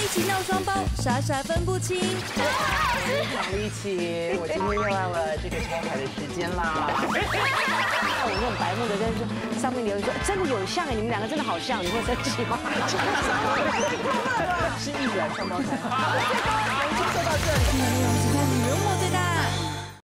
起闹双胞，傻傻分不清。 蒋丽琴，我今天又到了这个抽牌的时间啦。看我那种白目的，但是上面留言说真的有像哎，你们两个真的好像，你会生气吗？是艺人双胞胎。好，今天就到这里。 今天内容只看你人我最大。